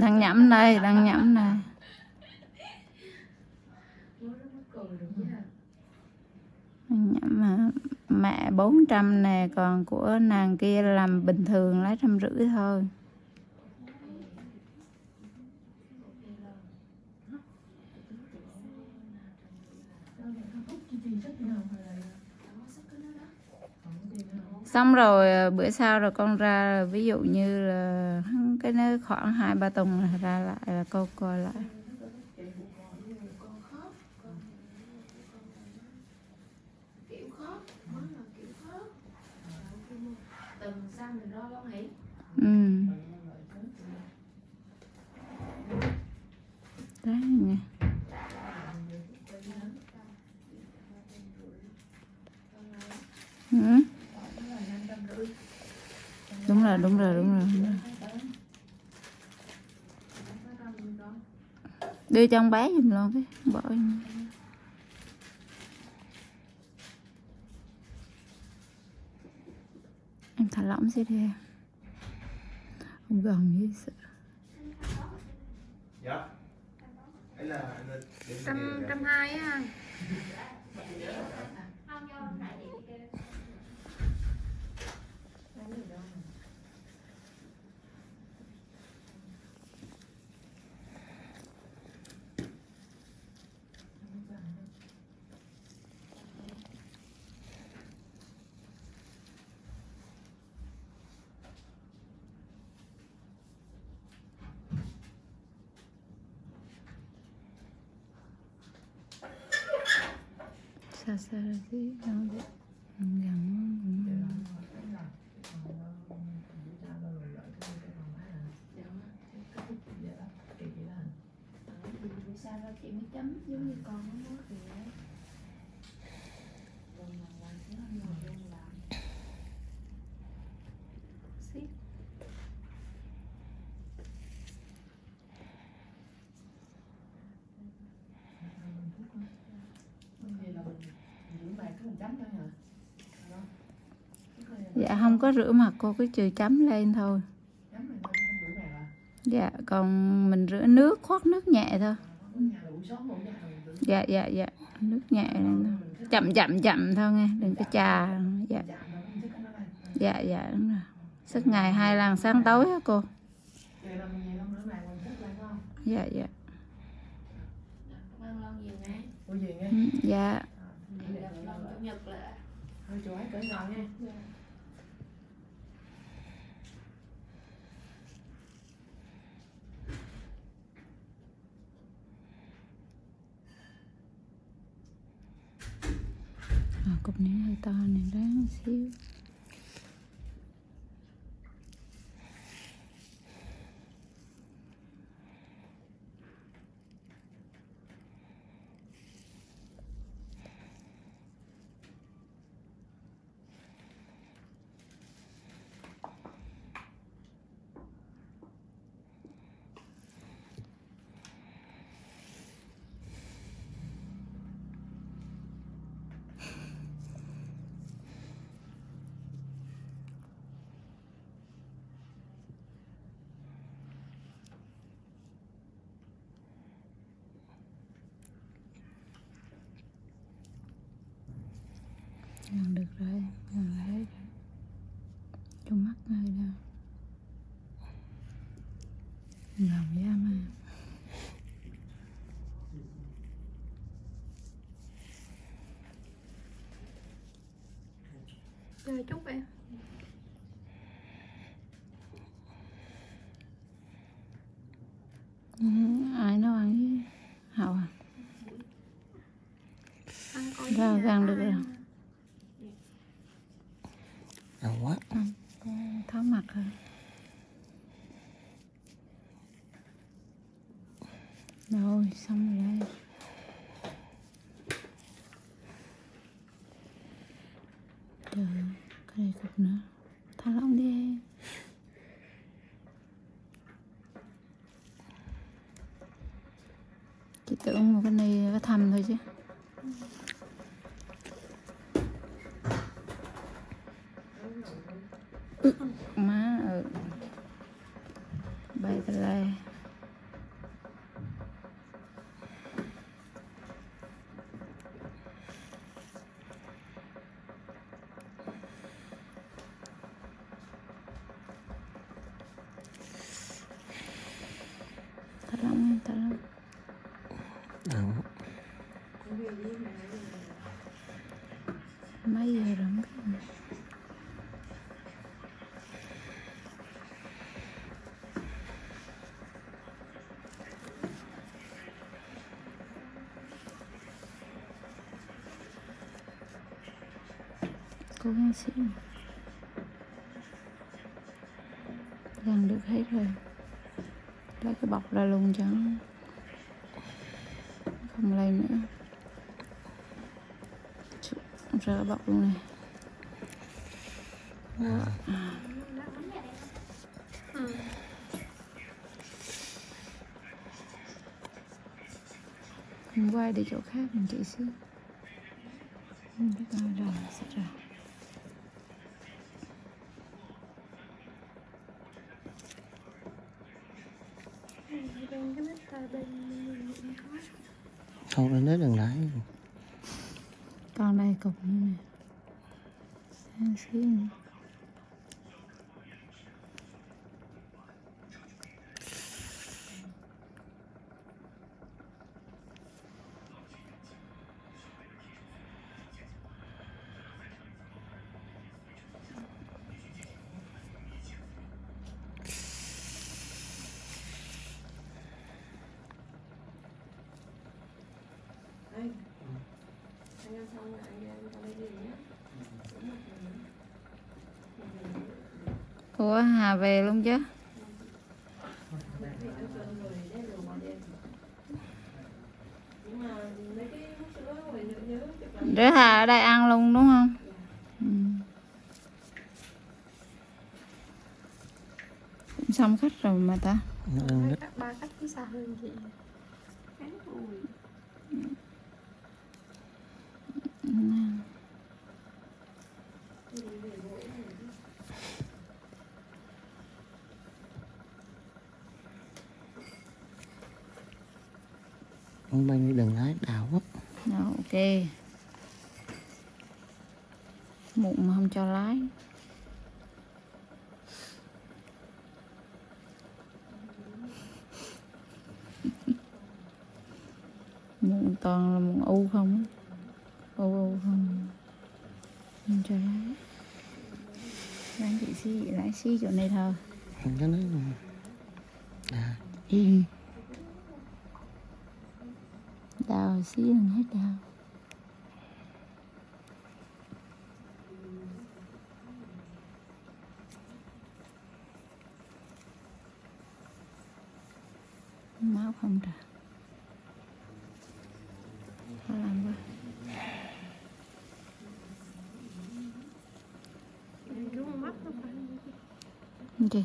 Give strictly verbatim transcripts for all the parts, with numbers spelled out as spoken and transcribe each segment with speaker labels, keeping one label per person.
Speaker 1: Đang nhẩm đây, đang nhẩm này. Nhẩm mà mẹ bốn trăm nè, còn của nàng kia làm bình thường lấy trăm rưỡi thôi. Xong rồi bữa sau rồi con ra, ví dụ như là cái nó khoảng hai ba tuần ra lại là cô coi lại. Ừ. Đấy nè. Ừ. Đúng rồi, đúng rồi, đúng rồi, đúng rồi. Đưa cho ông bé giùm luôn cái bỏ em thả lỏng xíu đi. Không gần như sợ.
Speaker 2: Dạ.
Speaker 3: Trăm trăm hai á.
Speaker 1: Xa xa gì đâu đấy. Gần.
Speaker 3: Sao ra chị mới chấm giống như con nó nói kìa.
Speaker 1: Dạ không có rửa mặt, cô cứ chừa chấm lên thôi. Dạ còn mình rửa nước, khoát nước nhẹ thôi. Dạ dạ dạ, nước nhẹ lên thôi. Chậm chậm chậm thôi nghe, đừng có chà. Dạ dạ dạ đúng rồi. Sức ngày hai lần sáng tối á cô. Dạ dạ. Dạ. À, cục này hơi to này đáng xíu. Gần được rồi, gần là hết rồi. Trong mắt hơi đau. Lòng da mà.
Speaker 3: Chơi chút em.
Speaker 1: Ừ, ai nấu ăn với Hậu à? Rồi, gần được rồi.
Speaker 2: Đau quá.
Speaker 1: Tháo mặt rồi. Rồi, xong rồi đây. Trời ơi, cái này cục nữa. Thả lỏng đi em. Chị tưởng một cái này có thầm thôi chứ. Ừ, má ừ. Bay tà lê. mấy giờ rồi không biết. Cố gắng xíu, gần được hết rồi, lấy cái bọc ra luôn cho nó không lây nữa. Rỡ bọc luôn này. Wow. Mình quay đi chỗ khác mình chị xíu. Không biết ai rồi, sẽ rồi.
Speaker 2: Không lên đến đừng lại.
Speaker 1: Con đây cục như này. Ăn xíu nữa. Ủa Hà về luôn chứ? Để Hà ở đây ăn luôn đúng không? Ừ. Cũng xong khách rồi mà ta.
Speaker 2: Ừ.
Speaker 3: Ba khách cứ xa hơn chị.
Speaker 2: Ông bên đừng lái đào quá.
Speaker 1: Rồi, ok. Muộn mà không cho lái. Muộn toàn là muộn u không. U u không. Không cho lái. Lái chị xí, lái xí chỗ này thôi.
Speaker 2: Không có nói luôn. À.
Speaker 1: Yên. Đào xí là hết đào. Máu không ra. Khó làm quá. Ok.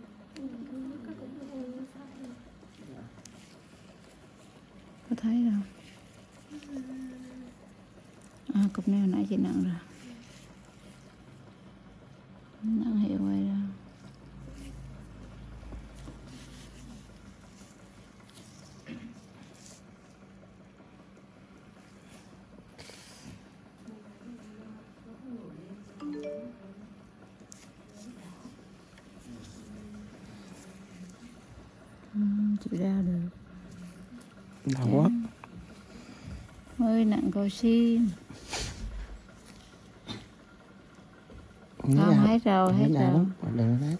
Speaker 1: Có thấy đâu. À, cục này hồi nãy chị nặng rồi. Nặng hiệu quay ra. Ừ, chị ra được.
Speaker 2: Đau quá.
Speaker 1: Hơi nặng cầu sim. Không, hết rồi, hết rồi.
Speaker 2: Đừng lái.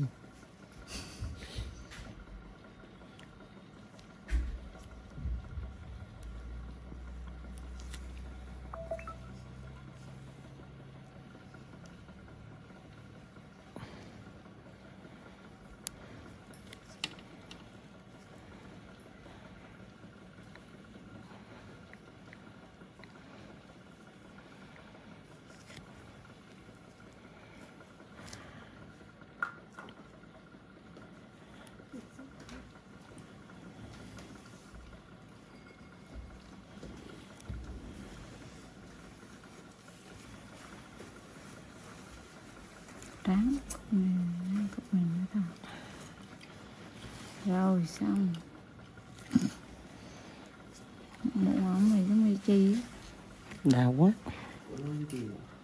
Speaker 1: Tráng cục này, cục này nữa thôi. Rồi xong. Mụn ống này giống như chi.
Speaker 2: Đau quá.